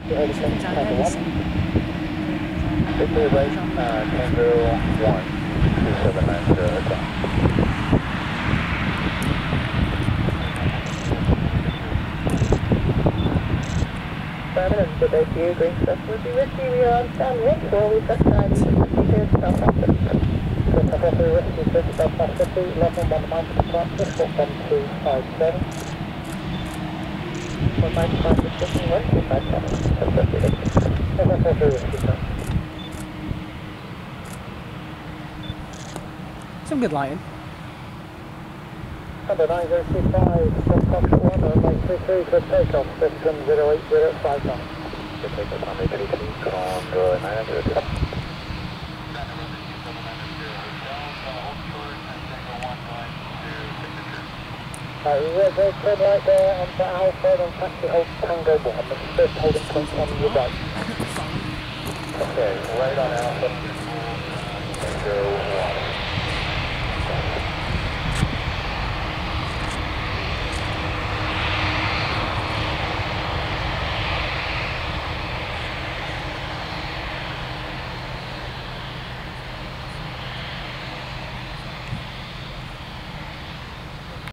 Victory rate, Tango 12790 o'clock. Good day to you, Green Stuff will be with you. We are on standby for we just 952 Southwestern. Southwestern Rescue Service Southwestern, level 1 mountain departure, 41257. 195 restriction, 1257. Southwestern Rescue Service. Some good lighting. Number 9025 from Foxtrot 1 on 933 for takeoff, system 08059. Good takeoff on 833, CONDOR A320 D-AICP. Reserve turn right there onto Alpha, then taxi hold Tango 1, that's the first holding point on your right. Okay, right on Alpha.